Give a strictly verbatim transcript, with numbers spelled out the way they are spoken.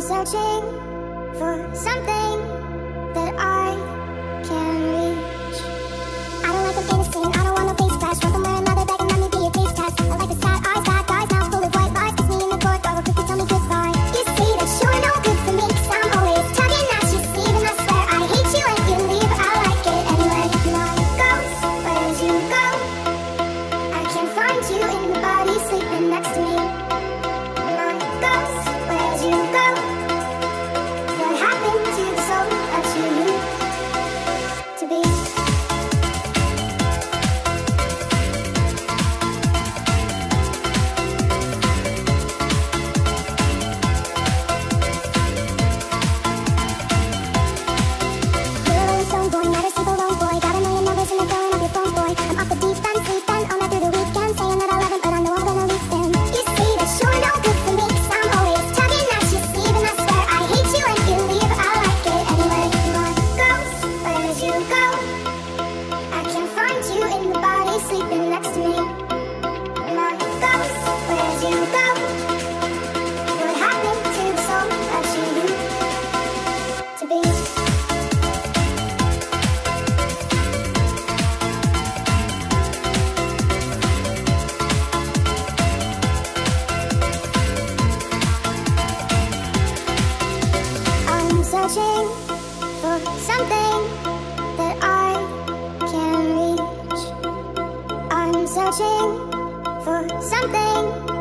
searching for something that I can reach. I don't like the innocent, I don't want no face flash. Want somewhere another bag and let me be a taste test. I like the sad eyes, bad guys, now full of white lies. Kiss me in the court, dog, quickly tell me goodbye. You see that you're no good for me, 'cause I'm always tugging at your sleeve. And I swear I hate you when you leave. I like it anyway. My ghost, where'd you go? I can't find you in the body sleeping next to me. My ghost, where'd you go? What happened to the soul that you used to be? Sleeping next to me. My ghost, where'd you go? What happened to the soul that you used to be? I'm searching for something that I can reach. I'm searching for something